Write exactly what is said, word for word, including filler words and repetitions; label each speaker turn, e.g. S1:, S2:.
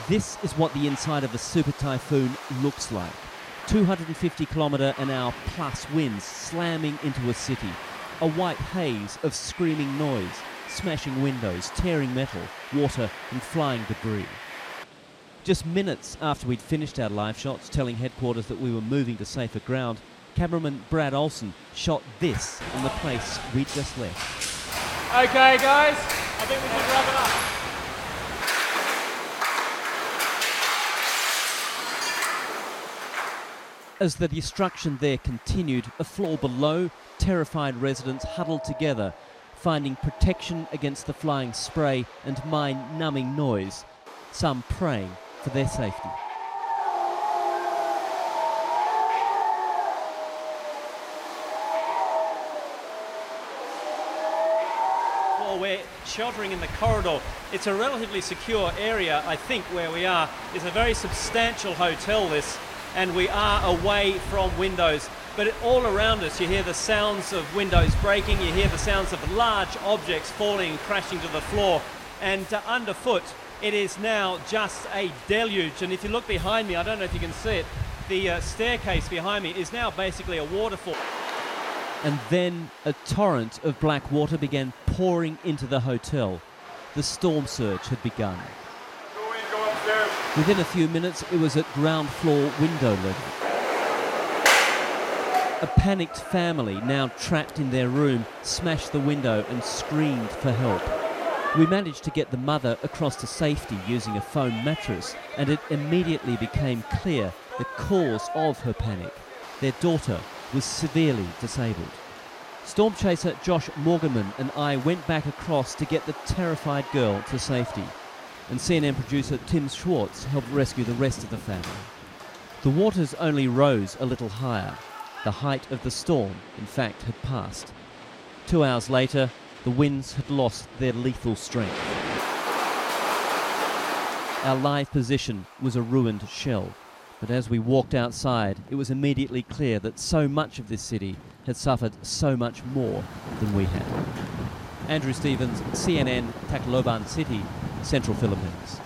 S1: This is what the inside of a super typhoon looks like. two hundred fifty kilometre an hour plus winds slamming into a city. A white haze of screaming noise, smashing windows, tearing metal, water and flying debris. Just minutes after we'd finished our live shots telling headquarters that we were moving to safer ground, cameraman Brad Olsen shot this on the place we'd just left.
S2: Okay guys, I think we should wrap it up.
S1: As the destruction there continued, a floor below, terrified residents huddled together, finding protection against the flying spray and mind-numbing noise, some praying for their safety.
S2: Well, we're sheltering in the corridor. It's a relatively secure area, I think, where we are. It's a very substantial hotel, this, and we are away from windows. But all around us, you hear the sounds of windows breaking, you hear the sounds of large objects falling and crashing to the floor. And uh, underfoot, it is now just a deluge. And if you look behind me, I don't know if you can see it, the uh, staircase behind me is now basically a waterfall.
S1: And then a torrent of black water began pouring into the hotel. The storm surge had begun.
S3: Go in, go upstairs.
S1: Within a few minutes, it was at ground floor window level. A panicked family, now trapped in their room, smashed the window and screamed for help. We managed to get the mother across to safety using a foam mattress, and it immediately became clear the cause of her panic. Their daughter was severely disabled. Storm chaser Josh Morganman and I went back across to get the terrified girl to safety, and C N N producer Tim Schwartz helped rescue the rest of the family. The waters only rose a little higher. The height of the storm, in fact, had passed. Two hours later, the winds had lost their lethal strength. Our live position was a ruined shell, but as we walked outside, it was immediately clear that so much of this city had suffered so much more than we had. Andrew Stevens, C N N, Tacloban City, Central Philippines.